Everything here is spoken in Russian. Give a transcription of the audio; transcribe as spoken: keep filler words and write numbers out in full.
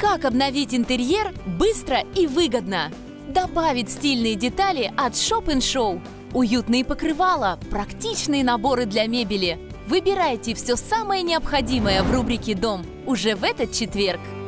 Как обновить интерьер быстро и выгодно? Добавить стильные детали от Shop and Show. Уютные покрывала, практичные наборы для мебели. Выбирайте все самое необходимое в рубрике «Дом» уже в этот четверг.